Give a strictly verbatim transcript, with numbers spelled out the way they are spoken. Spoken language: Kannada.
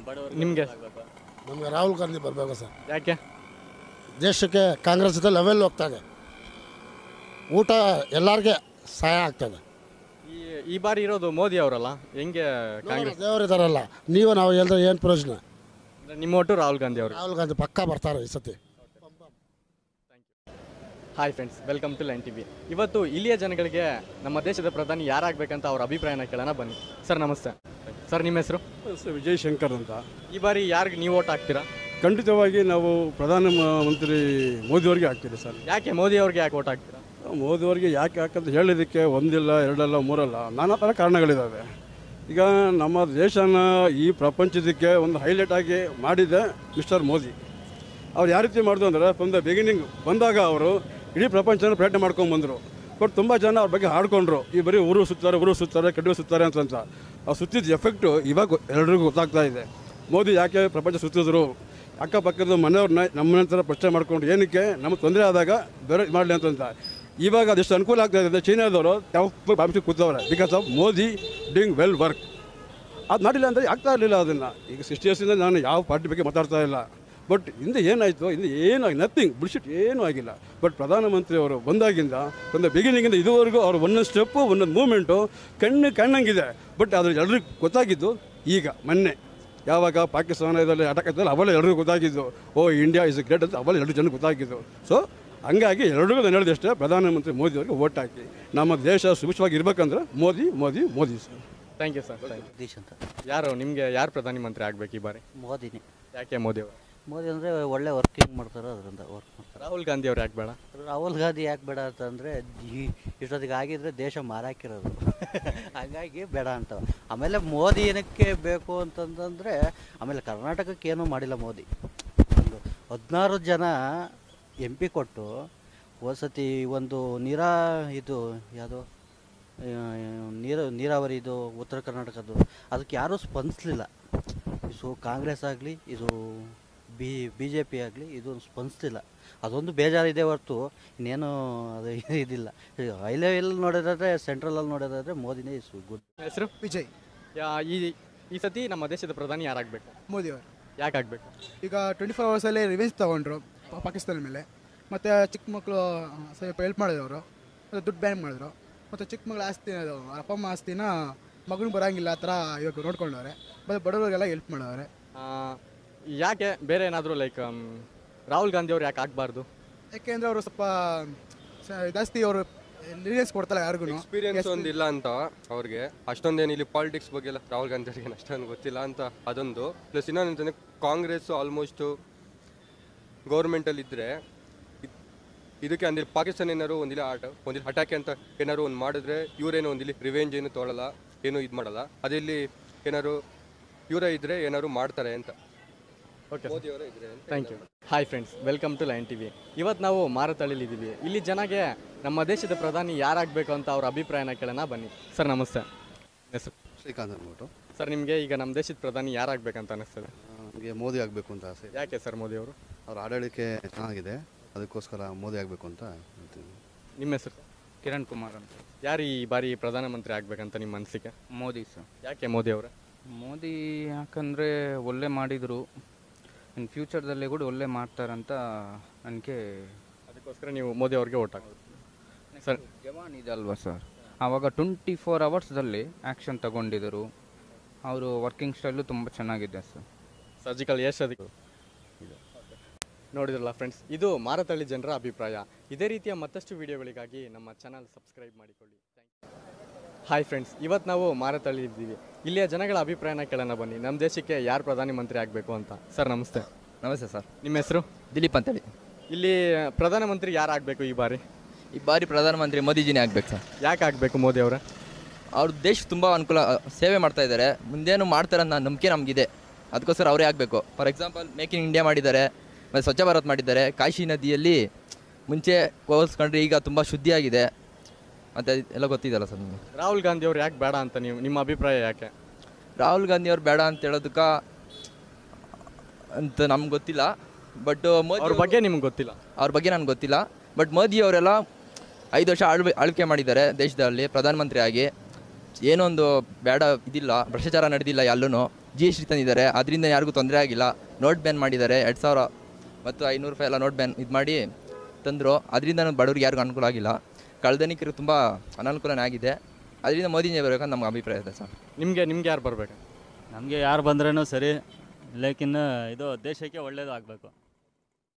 ನಿಮಗೆ ನಮಗೆ ರಾಹುಲ್ ಗಾಂಧಿ ಬರಬೇಕು ಸರ್. ಯಾಕೆ? ದೇಶಕ್ಕೆ ಕಾಂಗ್ರೆಸ್ ಜೊತೆ ಲೆವೆಲ್ ಹೋಗ್ತಾ ಇದೆ, ಊಟ ಎಲ್ಲರಿಗೆ ಸಹಾಯ ಆಗ್ತದೆ. ಈ ಈ ಬಾರಿ ಇರೋದು ಮೋದಿ ಅವರಲ್ಲ, ಹೆಂಗೆ ಕಾಂಗ್ರೆಸ್ ದೇವರಿದಾರಲ್ಲ, ನೀವು ನಾವು ಹೇಳಿದ್ರೆ ಏನು ಪ್ರಯೋಜನ? ನಿಮ್ಮ ಒಟ್ಟು ರಾಹುಲ್ ಗಾಂಧಿ ಅವರು. ರಾಹುಲ್ ಗಾಂಧಿ ಪಕ್ಕಾ ಬರ್ತಾರೆ ಈ ಸತಿ. Hi friends, welcome to line TV. ಇವತ್ತು ಇಲ್ಲಿಯ ಜನಗಳಿಗೆ ನಮ್ಮ ದೇಶದ ಪ್ರಧಾನಿ ಯಾರಾಗಬೇಕಂತ ಅವ್ರ ಅಭಿಪ್ರಾಯನ ಕೇಳೋಣ ಬನ್ನಿ. ಸರ್ ನಮಸ್ತೆ. ಸರ್ ನಿಮ್ಮ ಹೆಸರು? ವಿಜಯ್ ಶಂಕರ್ ಅಂತ. ಈ ಬಾರಿ ಯಾರಿಗೆ ನೀವು ಓಟ್ ಹಾಕ್ತೀರಾ? ಖಂಡಿತವಾಗಿ ನಾವು ಪ್ರಧಾನಮಂತ್ರಿ ಮೋದಿಯವರಿಗೆ ಹಾಕ್ತೀವಿ ಸರ್. ಯಾಕೆ ಮೋದಿ ಅವ್ರಿಗೆ ಯಾಕೆ ಓಟ್ ಹಾಕ್ತೀರಾ? ಮೋದಿಯವರಿಗೆ ಯಾಕೆ ಹಾಕಂತ ಹೇಳೋದಕ್ಕೆ ಒಂದಿಲ್ಲ ಎರಡಲ್ಲ ಮೂರಲ್ಲ ನಾನಾ ಥರ ಕಾರಣಗಳಿದ್ದಾವೆ. ಈಗ ನಮ್ಮ ದೇಶನ ಈ ಪ್ರಪಂಚದಕ್ಕೆ ಒಂದು ಹೈಲೈಟ್ ಆಗಿ ಮಾಡಿದೆ ಮಿಸ್ಟರ್ ಮೋದಿ. ಅವ್ರು ಯಾವ ರೀತಿ ಮಾಡಿದ್ರು ಅಂದರೆ ಫ್ರಮ್ ದ ಬಿಗಿನಿಂಗ್ ಬಂದಾಗ ಅವರು ಇಡೀ ಪ್ರಪಂಚನ ಪ್ರಯತ್ನ ಮಾಡ್ಕೊಂಡು ಬಂದರು. ಬಟ್ ತುಂಬ ಜನ ಅವ್ರ ಬಗ್ಗೆ ಹಾಡ್ಕೊಂಡ್ರು, ಈ ಬರೀ ಊರು ಸುತ್ತಾರೆ ಊರು ಸುತ್ತಾರೆ ಕಡಿಮೆ ಸುತ್ತಾರೆ ಅಂತಂತ. ಆ ಸುತ್ತಿದ ಎಫೆಕ್ಟು ಇವಾಗ ಎಲ್ರಿಗೂ ಗೊತ್ತಾಗ್ತಾ ಇದೆ. ಮೋದಿ ಯಾಕೆ ಪ್ರಪಂಚ ಸುತ್ತಿದ್ರು, ಅಕ್ಕಪಕ್ಕದ ಮನೆಯವ್ರನ್ನ ನಮ್ಮ ಥರ ಪ್ರಶ್ನೆ ಮಾಡ್ಕೊಂಡು ಏನಕ್ಕೆ ನಮಗೆ ತೊಂದರೆ ಆದಾಗ ಬೇರೆ ಮಾಡಲಿ ಅಂತಂತ. ಇವಾಗ ಅದೆಷ್ಟು ಅನುಕೂಲ ಆಗ್ತಾ ಇದೆ. ಚೈನಾದವರು ಯಾವ ಬಾಂಬಿಸಿ ಕೂತವ್ರೆ because of Modi doing well work. ಅದು ಮಾಡಿಲ್ಲ ಅಂದರೆ ಆಗ್ತಾ ಇರಲಿಲ್ಲ ಅದನ್ನು. ಈಗ ಸಿಕ್ಸ್ಟಿ ಇಯರ್ಸಿಂದ ನಾನು ಯಾವ ಪಾರ್ಟಿ ಬಗ್ಗೆ ಮಾತಾಡ್ತಾ ಇಲ್ಲ. ಬಟ್ ಹಿಂದೆ ಏನಾಯಿತು, ಹಿಂದೆ ಏನೂ ನಥಿಂಗ್ ಬುಲ್ಶಿಟ್ ಏನೂ ಆಗಿಲ್ಲ. ಬಟ್ ಪ್ರಧಾನಮಂತ್ರಿ ಅವರು ಬಂದಾಗಿಂದ ಒಂದು ಬಿಗಿನಿಂಗಿಂದ ಇದುವರೆಗೂ ಅವ್ರು ಒಂದೊಂದು ಸ್ಟೆಪ್ಪು ಒಂದೊಂದು ಮೂಮೆಂಟು ಕಣ್ಣು ಕಣ್ಣಂಗಿದೆ. ಬಟ್ ಅದ್ರ ಎಲ್ರಿಗೂ ಗೊತ್ತಾಗಿದ್ದು ಈಗ ಮೊನ್ನೆ ಯಾವಾಗ ಪಾಕಿಸ್ತಾನ ಇದರಲ್ಲಿ ಅಟ್ಯಾಕ್ ಆಯ್ತಲ್ಲ ಅವೆಲ್ಲ ಎಲ್ರಿಗೂ ಗೊತ್ತಾಗಿದ್ದು. ಓ ಇಂಡಿಯಾ ಇಸ್ ಗ್ರೇಟ್ ಅಂತ ಅವೆಲ್ಲ ಎರಡು ಜನಕ್ಕೆ ಗೊತ್ತಾಗಿದ್ದು. ಸೊ ಹಂಗಾಗಿ ಎಲ್ರಿಗೂ ನಾನು ಹೇಳಿದಷ್ಟೇ, ಪ್ರಧಾನಮಂತ್ರಿ ಮೋದಿ ಅವರಿಗೆ ಓಟ್ ಹಾಕಿ. ನಮ್ಮ ದೇಶ ಸುಭಿಕ್ಷವಾಗಿ ಇರಬೇಕಂದ್ರೆ Modi Modi Modi sir. Thank you sir. Jagdish ಅಂತ. ಯಾರು ನಿಮಗೆ ಯಾರು ಪ್ರಧಾನಿ ಮಂತ್ರಿ ಆಗಬೇಕು ಈ ಬಾರಿ? ಮೋದಿನೇ. ಯಾಕೆ ಮೋದಿ ಅವರು? ಮೋದಿ ಅಂದರೆ ಒಳ್ಳೆ ವರ್ಕಿಂಗ್ ಮಾಡ್ತಾರೆ, ಅದರಿಂದ ವರ್ಕ್ ಮಾಡ್ತಾರೆ. ರಾಹುಲ್ ಗಾಂಧಿ ಅವ್ರು ಯಾಕೆ ಬೇಡ? ರಾಹುಲ್ ಗಾಂಧಿ ಯಾಕೆ ಬೇಡ ಅಂತಂದರೆ ಇಷ್ಟೊತ್ತಿಗೆ ಆಗಿದ್ರೆ ದೇಶ ಮಾರಾಕಿರೋದು ಹಾಗಾಗಿ ಬೇಡ ಅಂತ. ಆಮೇಲೆ ಮೋದಿ ಏನಕ್ಕೆ ಬೇಕು ಅಂತಂದರೆ ಆಮೇಲೆ ಕರ್ನಾಟಕಕ್ಕೆ ಏನೂ ಮಾಡಿಲ್ಲ ಮೋದಿ. ಒಂದು ಹದಿನಾರು ಜನ ಎಂ ಪಿ ಕೊಟ್ಟು ವಸತಿ ಒಂದು ನೀರಾ ಇದು ಯಾವುದೋ ನೀರು ನೀರಾವರಿ ಇದು ಉತ್ತರ ಕರ್ನಾಟಕದ್ದು ಅದಕ್ಕೆ ಯಾರೂ ಸ್ಪಂದಿಸಲಿಲ್ಲ. ಸೊ ಕಾಂಗ್ರೆಸ್ ಆಗಲಿ ಇದು ಬಿ ಬಿ ಜೆ ಪಿ ಆಗಲಿ ಇದು ಸ್ಪಂದಿಸಲಿಲ್ಲ. ಅದೊಂದು ಬೇಜಾರಿದೆ ಹೊರತು ಇನ್ನೇನು ಅದು ಇದಿಲ್ಲ. ಹೈ ಲೆವೆಲ್ ನೋಡೋದಾದರೆ ಸೆಂಟ್ರಲಲ್ಲಿ ನೋಡೋದಾದರೆ ಮೋದಿನೇ ಇಸ್ ಗುಡ್. ಹೆಸರು? ವಿಜಯ್. ಈ ಈ ಸತಿ ನಮ್ಮ ದೇಶದ ಪ್ರಧಾನಿ ಯಾರಾಗಬೇಕು? ಮೋದಿ ಅವರು. ಯಾಕೆ ಆಗಬೇಕು? ಈಗ ಟ್ವೆಂಟಿ ಫೋರ್ ಅವರ್ಸಲ್ಲಿ ರಿವೆಂಜ್ ತೊಗೊಂಡ್ರು ಪಾಕಿಸ್ತಾನ ಮೇಲೆ. ಮತ್ತು ಚಿಕ್ಕ ಮಕ್ಕಳು ಸ್ವಲ್ಪ ಹೆಲ್ಪ್ ಮಾಡಿದವರು, ಮತ್ತು ದುಡ್ಡು ಬ್ಯಾನ್ ಮಾಡಿದ್ರು. ಮತ್ತು ಚಿಕ್ಕ ಮಗಳ ಆಸ್ತಿ ಅದು ಅಪ್ಪ ಅಮ್ಮ ಆಸ್ತಿನ ಮಗನಿಗೆ ಬರೋಂಗಿಲ್ಲ ಆ ಥರ ಇವಾಗ ನೋಡ್ಕೊಂಡವ್ರೆ. ಮತ್ತು ಬಡವರಿಗೆಲ್ಲ ಹೆಲ್ಪ್ ಮಾಡವ್ರೆ. ಯಾಕೆ ಬೇರೆ ಏನಾದರೂ ಲೈಕ್ ರಾಹುಲ್ ಗಾಂಧಿ ಅವ್ರು ಯಾಕೆ ಆಗಬಾರ್ದು? ಯಾಕೆಂದರೆ ಅವರು ಸ್ವಲ್ಪ ಜಾಸ್ತಿ ಅವರು ಲೀಡರ್ಸ್ ಕೊಡ್ತಾರೆ ಯಾರಿಗೂ ಎಕ್ಸ್ಪೀರಿಯನ್ಸ್ ಒಂದಿಲ್ಲ ಅಂತ ಅವ್ರಿಗೆ. ಅಷ್ಟೊಂದೇನು ಇಲ್ಲಿ ಪಾಲಿಟಿಕ್ಸ್ ಬಗ್ಗೆ ಎಲ್ಲ ರಾಹುಲ್ ಗಾಂಧಿ ಅವ್ರಿಗೆ ಅಷ್ಟೊಂದು ಗೊತ್ತಿಲ್ಲ ಅಂತ ಅದೊಂದು. ಪ್ಲಸ್ ಇನ್ನೊಂದಂತಂದರೆ ಕಾಂಗ್ರೆಸ್ಸು ಆಲ್ಮೋಸ್ಟು ಗೌರ್ಮೆಂಟಲ್ಲಿದ್ದರೆ ಇದಕ್ಕೆ ಅಂದರೆ ಪಾಕಿಸ್ತಾನ ಏನಾದ್ರು ಒಂದಿಲ್ಲ ಆಟ ಒಂದಿಲ್ಲ ಅಟ್ಯಾಕ್ ಅಂತ ಏನಾದ್ರು ಒಂದು ಮಾಡಿದ್ರೆ ಇವರೇನೋ ಒಂದಿಲ್ಲಿ ರಿವೆಂಜ್ ಏನು ತೊಗೊಳ್ಳಲ್ಲ, ಏನೂ ಇದು ಮಾಡಲ್ಲ. ಅದಿಲ್ಲಿ ಏನಾದ್ರು ಇವರೇ ಇದ್ದರೆ ಏನಾದ್ರು ಮಾಡ್ತಾರೆ ಅಂತ. ಓಕೆ, ಮೋದಿಯವರೇ ಇದ್ರೆ. Thank you. Hi friends, welcome to line TV. ಇವತ್ತು ನಾವು ಮಾರತಳ್ಳಿಲಿದ್ದೀವಿ. ಇಲ್ಲಿ ಜನಗೆ ನಮ್ಮ ದೇಶದ ಪ್ರಧಾನಿ ಯಾರಾಗಬೇಕು ಅಂತ ಅವ್ರ ಅಭಿಪ್ರಾಯನ ಕೇಳೋಣ ಬನ್ನಿ. ಸರ್ ನಮಸ್ತೆ. ಹೆಸರು? ಶ್ರೀಕಾಂತ್ ಅಂದ್ಬಿಟ್ಟು. ಸರ್ ನಿಮಗೆ ಈಗ ನಮ್ಮ ದೇಶದ ಪ್ರಧಾನಿ ಯಾರಾಗಬೇಕಂತ ಅನ್ನಿಸ್ತದೆ? ನಮಗೆ ಮೋದಿ ಆಗಬೇಕು ಅಂತ ಆಸೆ. ಯಾಕೆ ಸರ್ ಮೋದಿ ಅವರು? ಅವ್ರ ಆಡಳಿಕೆ ಚೆನ್ನಾಗಿದೆ, ಅದಕ್ಕೋಸ್ಕರ ಮೋದಿ ಆಗಬೇಕು ಅಂತ ಹೇಳ್ತೀನಿ. ನಿಮ್ಮ ಹೆಸರು? ಕಿರಣ್ ಕುಮಾರ್ ಅಂತ. ಯಾರು ಈ ಬಾರಿ ಪ್ರಧಾನಮಂತ್ರಿ ಆಗಬೇಕಂತ ನಿಮ್ಮ ಅನಿಸಿಕೆ? ಮೋದಿ ಸರ್. ಯಾಕೆ ಮೋದಿ ಅವರ? ಮೋದಿ ಯಾಕಂದರೆ ಒಳ್ಳೆ ಮಾಡಿದರು, ಇನ್ನು ಫ್ಯೂಚರ್ದಲ್ಲಿ ಕೂಡ ಒಳ್ಳೆ ಮಾಡ್ತಾರಂತ ನನಗೆ. ಅದಕ್ಕೋಸ್ಕರ ನೀವು ಮೋದಿ ಅವ್ರಿಗೆ ಓಟ್ ಹಾಕೋದು ಸರ್? ಜವಾನ್ ಇದಲ್ವಾ ಸರ್, ಆವಾಗ ಟ್ವೆಂಟಿ ಫೋರ್ ಅವರ್ಸ್ದಲ್ಲಿ ಆ್ಯಕ್ಷನ್ ತಗೊಂಡಿದ್ದರು. ಅವರು ವರ್ಕಿಂಗ್ ಸ್ಟೈಲು ತುಂಬ ಚೆನ್ನಾಗಿದೆ ಸರ್. ಸರ್ಜಿಕಲ್ ಎಷ್ಟು ಅದಕ್ಕೆ ನೋಡಿದ್ರಲ್ಲ ಫ್ರೆಂಡ್ಸ್, ಇದು ಮಾರತಳ್ಳಿ ಜನರ ಅಭಿಪ್ರಾಯ. ಇದೇ ರೀತಿಯ ಮತ್ತಷ್ಟು ವಿಡಿಯೋಗಳಿಗಾಗಿ ನಮ್ಮ ಚಾನಲ್ ಸಬ್ಸ್ಕ್ರೈಬ್ ಮಾಡಿಕೊಳ್ಳಿ. ಹಾಯ್ ಫ್ರೆಂಡ್ಸ್, ಇವತ್ತು ನಾವು ಮಾರತಳ್ಳಿ ಇದ್ದೀವಿ. ಇಲ್ಲಿಯ ಜನಗಳ ಅಭಿಪ್ರಾಯನ ಕೇಳೋಣ ಬನ್ನಿ. ನಮ್ಮ ದೇಶಕ್ಕೆ ಯಾರು ಪ್ರಧಾನಿ ಮಂತ್ರಿ ಆಗಬೇಕು ಅಂತ. ಸರ್ ನಮಸ್ತೆ. ನಮಸ್ತೆ ಸರ್. ನಿಮ್ಮ ಹೆಸರು? ದಿಲೀಪ್ ಅಂತೇಳಿ. ಇಲ್ಲಿ ಪ್ರಧಾನಮಂತ್ರಿ ಯಾರು ಆಗಬೇಕು ಈ ಬಾರಿ? ಈ ಬಾರಿ ಪ್ರಧಾನಮಂತ್ರಿ ಮೋದಿಜಿನೇ ಆಗಬೇಕು ಸರ್. ಯಾಕೆ ಆಗಬೇಕು ಮೋದಿ ಅವರ? ಅವ್ರ ದೇಶ ತುಂಬ ಅನುಕೂಲ ಸೇವೆ ಮಾಡ್ತಾ ಇದ್ದಾರೆ, ಮುಂದೇನು ಮಾಡ್ತಾರೆ ಅನ್ನೋ ನಂಬಿಕೆ ನಮಗಿದೆ. ಅದಕ್ಕೋಸ್ಕರ ಅವರೇ ಆಗಬೇಕು. For example make in India ಮಾಡಿದ್ದಾರೆ, ಮತ್ತು ಸ್ವಚ್ಛ ಭಾರತ್ ಮಾಡಿದ್ದಾರೆ. ಕಾಶಿ ನದಿಯಲ್ಲಿ ಮುಂಚೆ ಹೋಲಿಸ್ಕೊಂಡ್ರೆ ಈಗ ತುಂಬ ಶುದ್ಧಿಯಾಗಿದೆ, ಮತ್ತು ಎಲ್ಲ ಗೊತ್ತಿದೆಯಲ್ಲ ಸರ್ ನಿಮಗೆ. ರಾಹುಲ್ ಗಾಂಧಿ ಅವ್ರು ಯಾಕೆ ಬೇಡ ಅಂತ ನೀವು ನಿಮ್ಮ ಅಭಿಪ್ರಾಯ ಯಾಕೆ? ರಾಹುಲ್ ಗಾಂಧಿ ಅವ್ರು ಬೇಡ ಅಂತ ಹೇಳೋದಕ್ಕೆ ಅಂತ ನಮ್ಗೆ ಗೊತ್ತಿಲ್ಲ. ಬಟ್ ಮೋದಿ ಅವ್ರ ಬಗ್ಗೆ ನಿಮ್ಗೆ ಗೊತ್ತಿಲ್ಲ? ಅವ್ರ ಬಗ್ಗೆ ನನಗೆ ಗೊತ್ತಿಲ್ಲ. ಬಟ್ ಮೋದಿ ಅವರೆಲ್ಲ ಐದು ವರ್ಷ ಆಳ್ವೆ ಆಳ್ವಿಕೆ ಮಾಡಿದ್ದಾರೆ ದೇಶದಲ್ಲಿ ಪ್ರಧಾನಮಂತ್ರಿ ಆಗಿ. ಏನೊಂದು ಬೇಡ ಇದಿಲ್ಲ, ಭ್ರಷ್ಟಾಚಾರ ನಡೆದಿಲ್ಲ ಎಲ್ಲೂ. ಜಿ ಎಸ್ ಟಿ ತಂದಿದ್ದಾರೆ, ಅದರಿಂದ ಯಾರಿಗೂ ತೊಂದರೆ ಆಗಿಲ್ಲ. ನೋಟ್ ಬ್ಯಾನ್ ಮಾಡಿದ್ದಾರೆ, ಎರಡು ಸಾವಿರ ಮತ್ತು ಐನೂರು ರೂಪಾಯಿ ಎಲ್ಲ ನೋಟ್ ಬ್ಯಾನ್ ಇದು ಮಾಡಿ ತಂದರು. ಅದರಿಂದ ಬಡವ್ರಿಗೆ ಯಾರಿಗೂ ಅನುಕೂಲ ಆಗಿಲ್ಲ. ಕಳ್ದನಿಕರಿಗೆ ತುಂಬ ಅನಾನುಕೂಲನೇ ಆಗಿದೆ. ಅದರಿಂದ ಮೋದಿನೇ ಬರಬೇಕಂತ ನಮ್ಮ ಅಭಿಪ್ರಾಯ ಇದೆ ಸರ್. ನಿಮಗೆ ನಿಮ್ಗೆ ಯಾರು ಬರಬೇಕು? ನಮಗೆ ಯಾರು ಬಂದ್ರೂ ಸರಿ, ಲೇಕಿನ್ ಇದು ದೇಶಕ್ಕೆ ಒಳ್ಳೆಯದು ಆಗಬೇಕು.